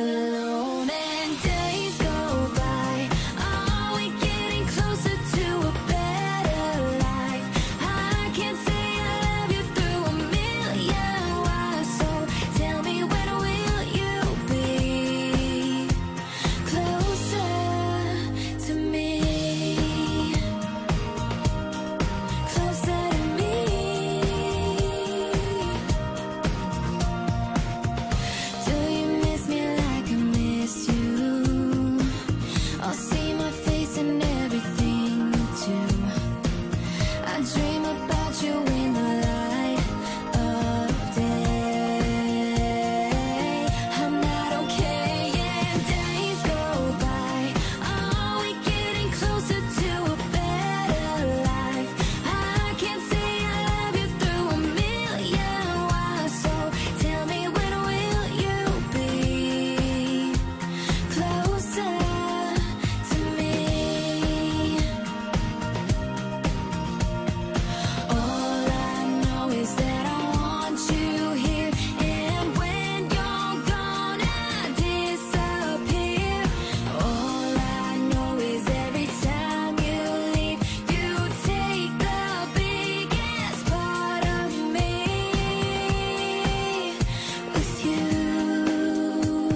alone and days go by. Are we getting closer to a better life? I can't say I love you through a million whys. So tell me, when will you be closer to me? Closer to me. Do you miss me like I miss you? I'll see my face in everything you do. I dream about you in the light of day. I'm not okay and days go by. Are we getting closer to a better life? I can't say I love you through a million whys. So tell me, when will you be closer to me? All I know is that I want you here, and when you're gone I disappear. All I know is every time you leave, you take the biggest part of me with you.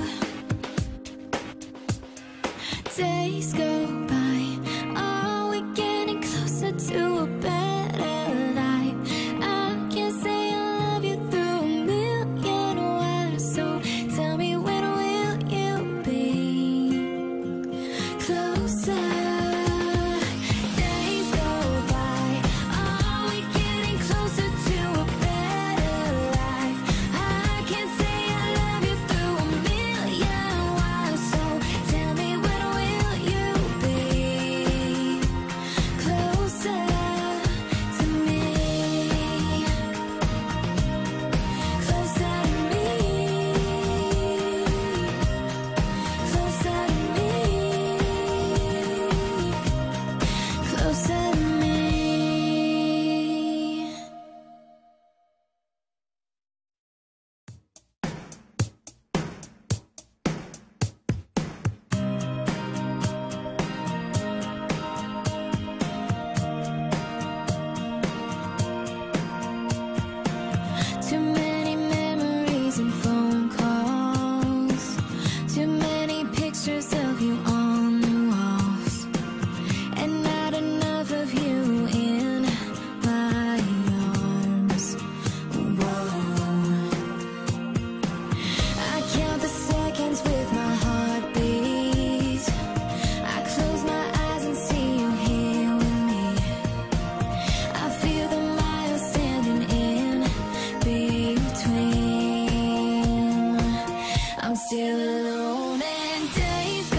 Days go by. Are we getting closer to a better life? I can't say I love you through a million whys. So tell me, when will you be closer? Days go by. Are we getting closer to a better life? I can't say I love you through a million whys. So tell me, when will you be closer to me? Closer to me. Closer to me. Closer to me. Too many memories and phone calls. Too many pictures of you on the walls. And not enough of you in my arms. Whoa. I count the seconds with my heartbeat. I close my eyes and see you here with me. I feel the miles standing in between. I'm still alone and days